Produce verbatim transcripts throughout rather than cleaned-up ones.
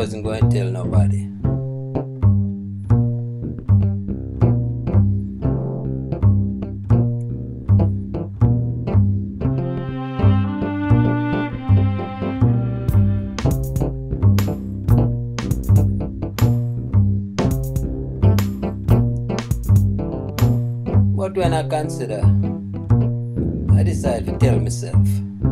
wasn't going to tell nobody. But when I consider, I decide to tell myself.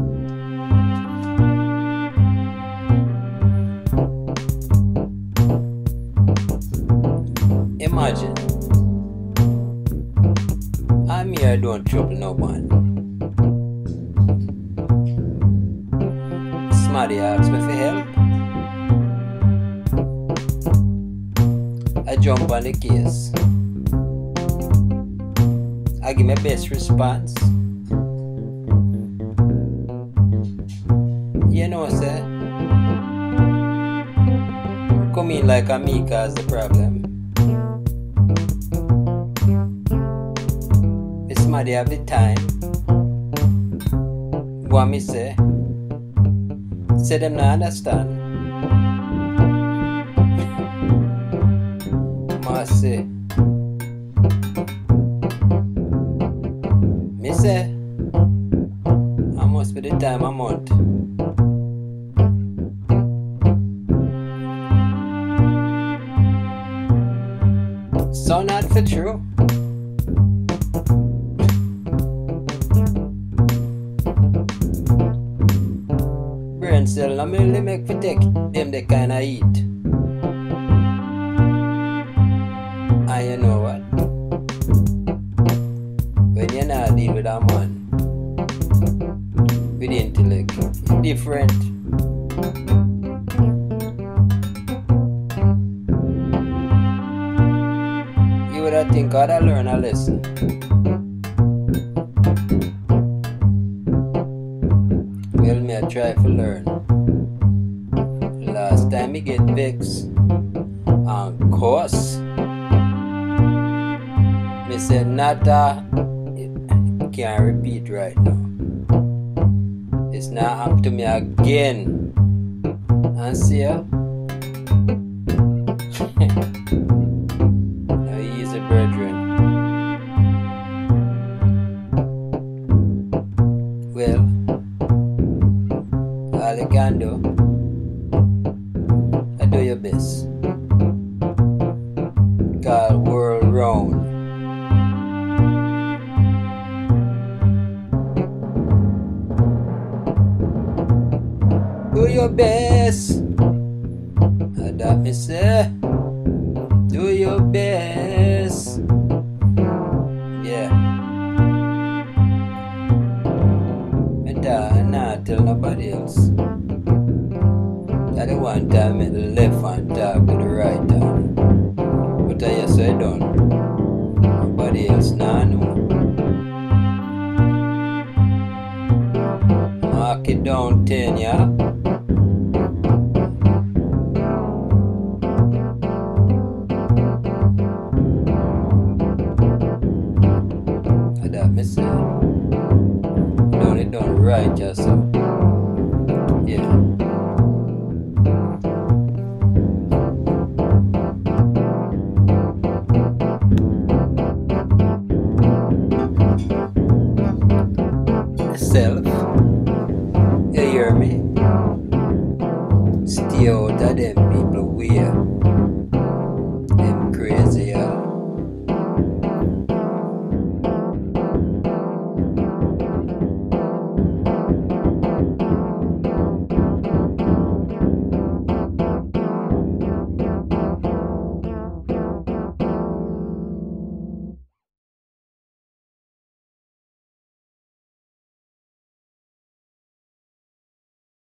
Imagine, I'm here, I don't trouble no one. Somebody asks me for help, I jump on the case. I give my best response. You know, sir, come in like a me cause the problem. If somebody have the time, what me say, say them not understand. Must say, me say, I must be the time a month. So not for true. Brain cell not merely make for take them they kinda eat. And you know what? When you not deal with a man with intellect, it's different. You would have think I'd learn a lesson. Well, me I try to learn. Last time me get vexed and course, me said not a can't repeat right now. It's not up to me again. And see ya. Now easy, brethren. Well, all you can do, I do your best. God world round. Do your best. That me say. Do your best. Yeah. And I not tell nobody else. That the one time at the left hand talk to the right hand. But I yes I done. Nobody else nah know. Mark it down ten, yeah. That me say, done it done right, just so. Yeah. Self, you hear me? Stay out of them people way.